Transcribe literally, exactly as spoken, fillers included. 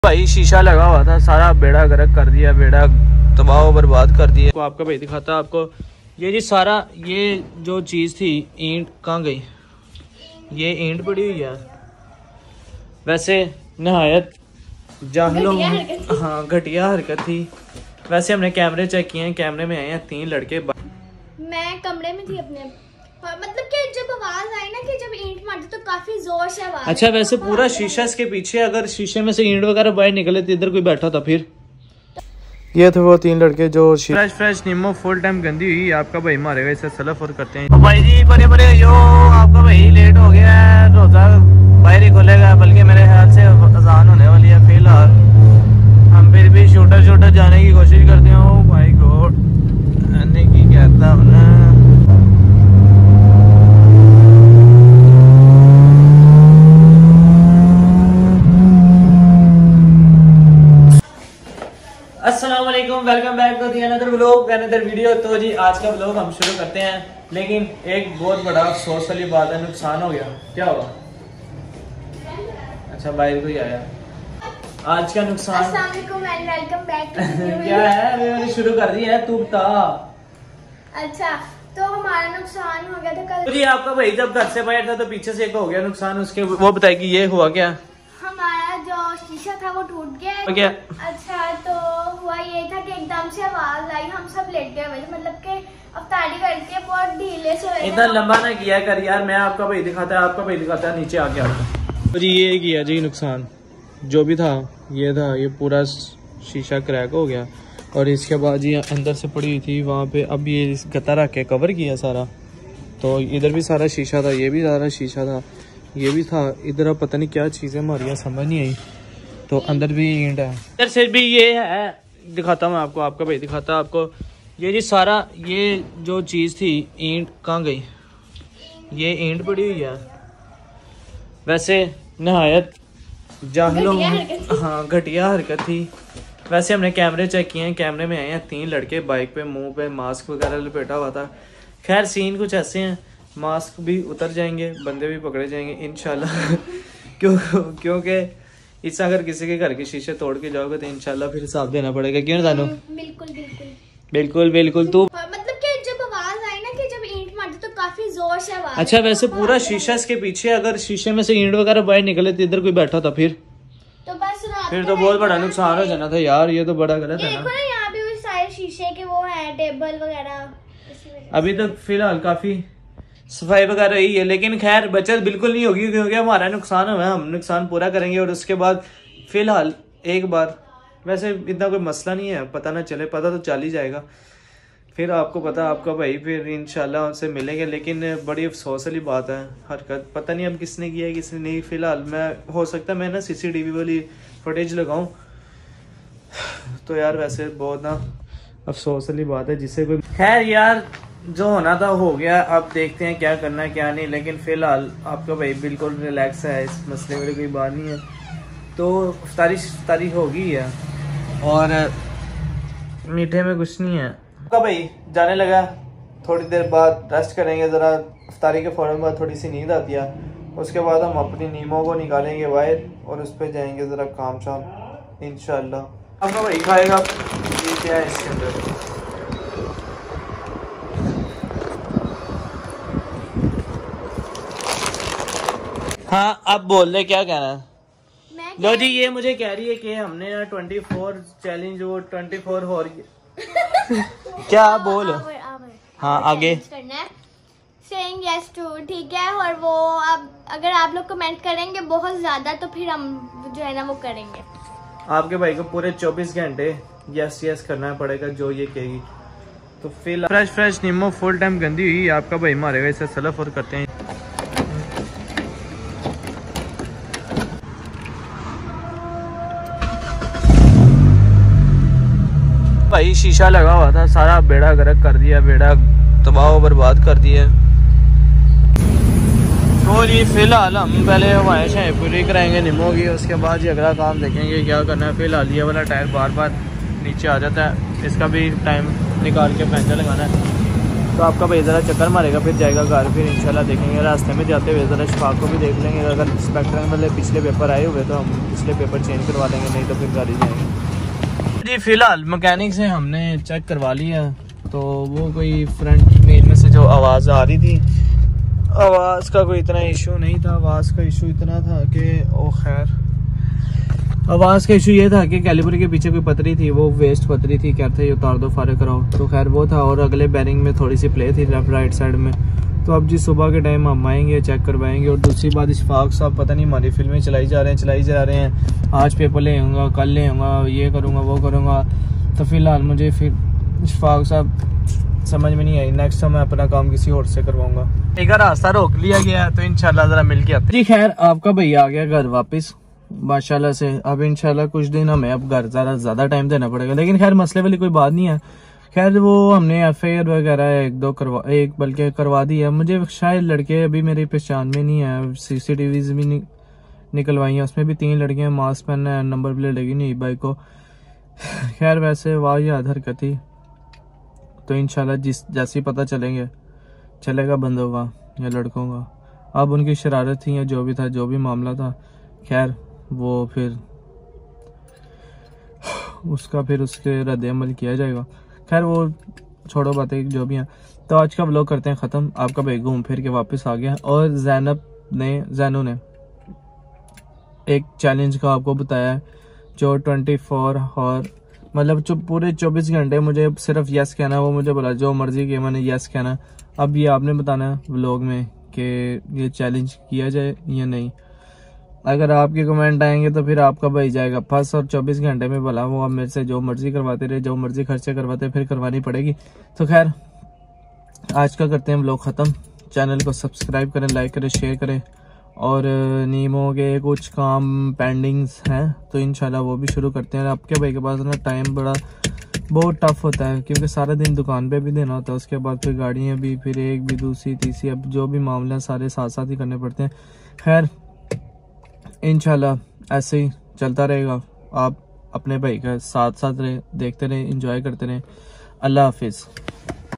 भाई शीशा लगा हुआ था, सारा बेड़ा गर्क कर दिया, बेड़ा तबाह बर्बाद कर दिया। तो आपका भाई दिखाता आपको ये जी सारा, ये जो चीज़ थी ईंट कहाँ गई, ये ईंट पड़ी हुई है। वैसे नहायत जाहिलों, हाँ घटिया हरकत थी। वैसे हमने कैमरे चेक किए हैं, कैमरे में आए हैं तीन लड़के। मैं कमरे में थी अपने, मतलब कि जब आवाज आई ना कि जब ईंट मारती तो काफी जोर से आवाज। अच्छा वैसे पूरा शीशा इसके पीछे, अगर शीशे में से ईंट वगैरह बाहर निकले तो इधर कोई बैठा था फिर। ये थे वो तीन लड़के जो फ्रेश फ्रेश नीमो फुल टाइम गंदी हुई, आपका भाई मारेगा इसे सलफ और करते हैं। भाई जी बड़े बड़े यो आपका भाई लेट हो गया है, रोजा बाहर ही खुलेगा, बल्कि मेरे ख्याल से अजान होने वाली है। फिलहाल हम फिर भी शूटर शूटर जाने की कोशिश करते हैं। ओ भाई गॉड की कहता हूँ। अस्सलाम वालेकुम, welcome back to the another vlog, another video. तो जी आज का व्लॉग हम शुरू करते हैं, लेकिन एक बहुत बड़ा अफसोस वाली बात है, नुकसान हो गया। क्या हुआ? अच्छा बाहर कोई आया। आज का नुकसान अस्सलाम वालेकुम एंड वेलकम बैक टू क्या है? मैंने शुरू कर दी है, तू बता। अच्छा तो हमारा नुकसान हो गया था कल। तो जी आपका भाई जब घर से बाहर था तो पीछे से एक हो गया नुकसान, उसके वो बताएगी ये हुआ क्या। हमारा जो शीशा था वो टूट गया। क्या? अच्छा तो हुआ ये था कि एकदम से आवाज आई, हम सब लेट गए, मतलब कि अफ्तारी करके बहुत ढीले से। इतना लंबा ना किया कर यार, मैं आपका भाई दिखाता है, आपका भाई दिखाता है, नीचे आके आता। तो जी ये किया जी नुकसान जो भी था, ये था, ये पूरा शीशा क्रैक हो गया। और इसके बाद ये अंदर से पड़ी हुई थी वहाँ पे, अब ये गत्ता रख के कवर किया सारा। तो इधर भी सारा शीशा था, ये भी सारा शीशा था, ये भी था। इधर अब पता नहीं क्या चीज़ें मारी समझ नहीं आई। तो अंदर भी ईंट है, इधर से भी ये है, दिखाता हूँ आपको, आपका भाई दिखाता आपको। ये जी सारा, ये जो चीज़ थी ईंट कहाँ गई, ये ईंट पड़ी हुई है। वैसे नहायत जाहिलों, हाँ घटिया हरकत थी। वैसे हमने कैमरे चेक किए हैं, कैमरे में आए हैं तीन लड़के, बाइक पे मुंह पे मास्क वगैरह लपेटा हुआ था। खैर सीन कुछ ऐसे हैं, मास्क भी उतर जाएंगे, बंदे भी पकड़े जाएंगे इंशाल्लाह। क्यों क्योंकि इससे अगर किसी के घर के शीशे तोड़ के जाओगे तो इंशाल्लाह फिर हिसाब देना पड़ेगा। क्यों जानू? बिल्कुल बिल्कुल बिल्कुल बिल्कुल। तू मतलब कि जब आवाज आई ना कि जब ईंट मारती तो काफी जोर से आवाज। अच्छा वैसे पूरा शीशा इसके पीछे, अगर शीशे में से ईंट वगैरह बाहर निकले तो इधर कोई बैठा था फिर तो बस फिर तो बहुत बड़ा नुकसान हो जाना था यार। ये तो बड़ा गलत है ना। देखो ना यहाँ भी सारे शीशे के वो है, टेबल वगैरह। अभी तक फिलहाल काफी सफाई वगैरह यही है, लेकिन खैर बचत बिल्कुल नहीं होगी क्योंकि हमारा नुकसान हुआ है, हम नुकसान पूरा करेंगे। और उसके बाद फिलहाल एक बार, वैसे इतना कोई मसला नहीं है, पता ना चले, पता तो चल ही जाएगा। फिर आपको पता, आपका भाई फिर इंशाल्लाह उनसे मिलेंगे। लेकिन बड़ी अफसोस वाली बात है, हरकत पता नहीं अब किसने किया है किसने नहीं। फिलहाल मैं, हो सकता है मैं ना सीसीटीवी वाली फुटेज लगाऊं। तो यार वैसे बहुत ना अफसोस वाली बात है जिससे कोई, खैर यार जो होना था हो गया। अब देखते हैं क्या करना है क्या नहीं। लेकिन फिलहाल आपका भाई बिल्कुल रिलैक्स है, इस मसले में कोई बात नहीं है। तो इफ्तारी इफ्तारी होगी है और मीठे में कुछ नहीं है। आपका भाई जाने लगा, थोड़ी देर बाद रेस्ट करेंगे ज़रा, इफ्तारी के फ़ौरन बाद थोड़ी सी नींद आती है। उसके बाद हम अपनी नीमों को निकालेंगे बाहर और उस पर जाएंगे ज़रा काम शाम इंशाल्लाह। आपका भाई खाएगा, ये क्या है इसके अंदर। हाँ अब बोल दे क्या कहना है। लो जी ये मुझे कह रही है कि हमने ना ट्वेंटी फोर चैलेंज वो ट्वेंटी फोर हो रही है। क्या बोल। आवर, आवर, हाँ आवर आगे करना है, सेइंग यस टू, ठीक है। और वो अब अगर आप लोग कमेंट करेंगे बहुत ज्यादा तो फिर हम जो है ना वो करेंगे। आपके भाई को पूरे चौबीस घंटे यस यस करना पड़ेगा जो ये कहेगी। तो फिर फ्रेश फ्रेश नीमो फुल टाइम गंदी हुई, आपका भाई मारेगा इसे सलफ और करते हैं। भाई शीशा लगा हुआ था, सारा बेड़ा गर्क कर दिया, बेड़ा तबाह बर्बाद कर दिया। तो जी फिलहाल हम पहले हवाएं शाएं पूरी कराएंगे नीमो की, उसके बाद ये अगला काम देखेंगे क्या करना है। फिलहाल ये वाला टायर बार बार नीचे आ जाता है, इसका भी टाइम निकाल के पैंचर लगाना है। तो आपका भाई ज़रा चक्कर मारेगा, फिर जाएगा घर, फिर इंशाल्लाह देखेंगे। रास्ते में जाते हुए ज़रा शफाक को भी देख लेंगे, अगर स्पेक्ट्रम वाले पिछले पेपर आए हुए तो हम पिछले पेपर चेंज करवा लेंगे, नहीं तो फिर घर ही जाएंगे जी। फ़िलहाल मैकेनिक से हमने चेक करवा लिया, तो वो कोई फ्रंट मेल में से जो आवाज़ आ रही थी, आवाज़ का कोई इतना इशू नहीं था। आवाज़ का इशू इतना था कि ओ खैर आवाज़ का इशू ये था कि कैलिपर के पीछे कोई पतरी थी, वो वेस्ट पतरी थी, कहते ये उतार दो फारे कराओ, तो खैर वो था। और अगले बैरिंग में थोड़ी सी प्ले थी लेफ्ट राइट साइड में। तो अब जी सुबह के टाइम हम आएंगे, चेक करवाएंगे। और दूसरी बात, इशफाक साहब पता नहीं हमारी फिल्में चलाई जा रहे हैं चलाई जा रहे हैं आज पेपर ले आऊँगा, कल ले आऊँगा, ये करूँगा वो करूँगा। तो फिलहाल मुझे फिर इशफाक साहब समझ में नहीं आई, नेक्स्ट टाइम मैं अपना काम किसी और से करवाऊँगा। एक रास्ता रोक लिया गया तो इंशाल्लाह ज़रा मिल के आते जी। खैर आपका भैया आ गया घर वापस माशाल्लाह से। अब इंशाल्लाह कुछ दिन हमें अब घर ज़रा ज़्यादा टाइम देना पड़ेगा, लेकिन खैर मसले वाली कोई बात नहीं है। खैर वो हमने एफ आई आर वगैरह एक दो करवा एक बल्कि करवा दी है। मुझे शायद लड़के अभी मेरी पहचान में नहीं है, सी सी टी वीज़ भी नि, निकलवाई हैं, उसमें भी तीन लड़कियाँ मास्क पहनना है, नंबर प्लेट लगी नहीं बाइक को। खैर वैसे वाह याद हरकत थी, तो इंशाल्लाह जिस जैसे पता चलेंगे चलेगा बंदों का या लड़कों का। अब उनकी शरारत थी या जो भी था, जो भी मामला था, खैर वो फिर उसका फिर उसके रद्द अमल किया जाएगा। खैर वो छोड़ो बातें जो भी हैं। तो आज का व्लॉग करते हैं ख़त्म। आपका भाई घूम फिर के वापस आ गया, और जैनब ने जैनू ने एक चैलेंज का आपको बताया है, जो ट्वेंटी फोर और मतलब जो पूरे चौबीस घंटे मुझे सिर्फ यस कहना, वो मुझे बोला जो मर्जी किया मैंने यस कहना। अब ये आपने बताना है व्लॉग में कि ये चैलेंज किया जाए या नहीं। अगर आपके कमेंट आएंगे तो फिर आपका भाई जाएगा फंस, और चौबीस घंटे में भला वो आप मेरे से जो मर्जी करवाते रहे, जो मर्जी खर्चे करवाते फिर करवानी पड़ेगी। तो खैर आज का करते हैं व्लॉग ख़त्म। चैनल को सब्सक्राइब करें, लाइक करें, शेयर करें, और नीमो के कुछ काम पेंडिंग्स हैं तो इंशाल्लाह वो भी शुरू करते हैं। आपके भाई के पास ना टाइम बड़ा बहुत टफ होता है, क्योंकि सारा दिन दुकान पे भी देना होता है, उसके बाद फिर गाड़ियाँ भी, फिर एक भी दूसरी तीसरी, अब जो भी मामला सारे साथ साथ ही करने पड़ते हैं। खैर इंशाल्लाह ऐसे ही चलता रहेगा। आप अपने भाई का साथ साथ रहे, देखते रहें, एंजॉय करते रहें। अल्लाह हाफिज़।